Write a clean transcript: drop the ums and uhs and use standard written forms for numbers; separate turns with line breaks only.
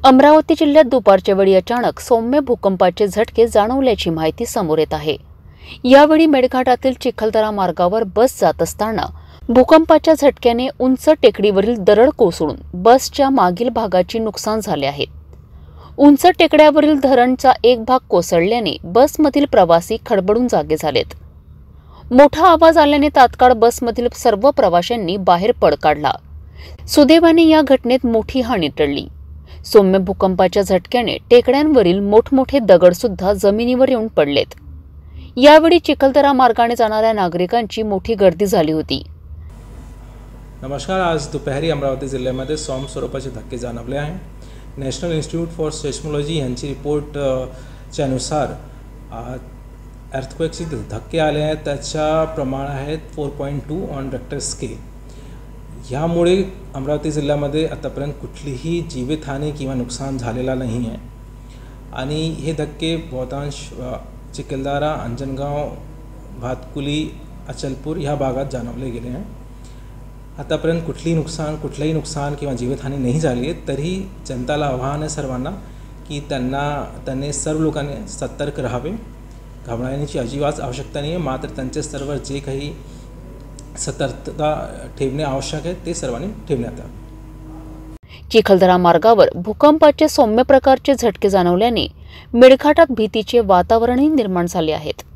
अमरावती जिल्ह्यात दुपारच्या वेळी अचानक सौम्य भूकंपाचे झटके जाणवल्याची माहिती समोर येत आहे। यावेळी मेळघाटातील चिखलदरा मार्गावर बस जात असताना भूकंपाच्या झटक्याने उंच टेकडीवरील दरड कोसळून बसच्या मागील भागाची नुकसान झाले आहे। उंच टेकड्यावरील धरणचा एक भाग कोसळल्याने बसमधील प्रवासी खडबडून जागे झालेत। मोठा आवाज आल्याने तात्काळ बसमधील सर्व प्रवाशांनी बाहेर पळ काढला। सुदैवाने या घटनेत मोठी हानी टळली। सौम्य भूकंपाच्या झटक्याने टेकड्यांवरील मोठमोठे दगड सुद्धा जमिनीवर येऊन पडलेत। यावेळी चिखलदरा मार्गाने जाणाऱ्या नागरिकांची मोठी गर्दी झाली होती।
नमस्कार, आज दुपारी अमरावती जिल्ह्यामध्ये सौम्य स्वरूपाचे धक्के जाणवले आहे। नॅशनल इन्स्टिट्यूट फॉर सेस्मोलॉजी यांची रिपोर्टच्या अनुसार अर्थक्वेकचे धक्के आले आहेत, त्याच्या प्रमाण आहेत 4.2 ऑन रेक्टर स्केल। ह्यामुळे अमरावती जिल्ह्यामध्ये आतापर्यंत कुठलीही जीवितहानी किंवा नुकसान झालेला नाही आहे आणि हे धक्के बहुतांश चिखलदरा, अंजनगाव, भातकुली, अचलपूर ह्या भागात जाणवले गेले आहे। आतापर्यंत कुठलंही नुकसान किंवा जीवितहानी नाही झाली आहे, तरी जनताला आव्हान आहे सर्वांना की त्यांनी सर्व लोकांनी सतर्क राहावे। घाबरण्याची अजिबात आवश्यकता नाही आहे, मात्र त्यांचे सर्व जे काही सतर्कता ठेवणे आवश्यक आहे ते सर्वांनी ठेवण्यात यावे।
चिखलदरा मार्गावर भूकंपाचे सौम्य प्रकारचे झटके जाणवल्याने मेळघाटात भीतीचे वातावरणही निर्माण झाले आहेत।